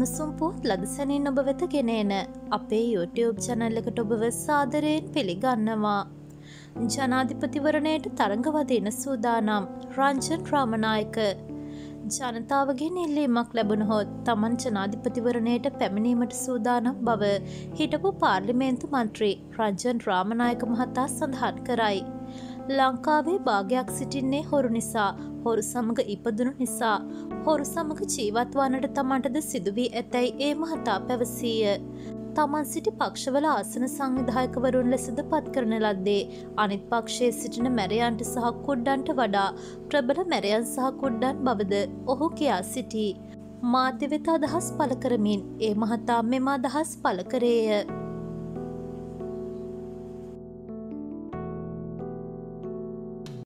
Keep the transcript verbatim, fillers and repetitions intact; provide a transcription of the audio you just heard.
උණුසුම් පුවත් ලදසැනින් ඔබ වෙත ගෙනේන අපේ YouTube channel එකට ඔබව සාදරයෙන් පිළිගන්නවා. ජනාධිපතිවරණයට තරඟ වදින සූදානම් රංජන් රාමනායක ජනතාවගෙන් ඉල්ලීමක් ලැබුණහොත් තමන් ජනාධිපතිවරණයට පැමිණීමට සූදානම් බව හිටපු පාර්ලිමේන්තු මන්ත්‍රී රංජන් රාමනායක මහතා සඳහන් කරයි. ලංකාවේ භාගයක් සිටින්නේ හොරු නිසා, හොරු සමග ඉපදුණු නිසා, හොරු සමග ජීවත් වන්නට තමන්ටද සිදුවී ඇතැයි ඒ මහතා පැවසීය. තමන් සිටි පක්ෂවල ආසන සංවිධායකවරුන් ලෙසද පත් කරන ලද්දේ අනිත් පක්ෂයේ සිටින මැරයන්ට සහ කුඩ්ඩන්ට වඩා ප්‍රබල මැරයන් සහ කුඩ්ඩන් බවද ඔහු කියා සිටී. මාධ්‍ය වෙත අදහස් පළ කරමින් ඒ මහතා මෙම අදහස් පළ කරේය.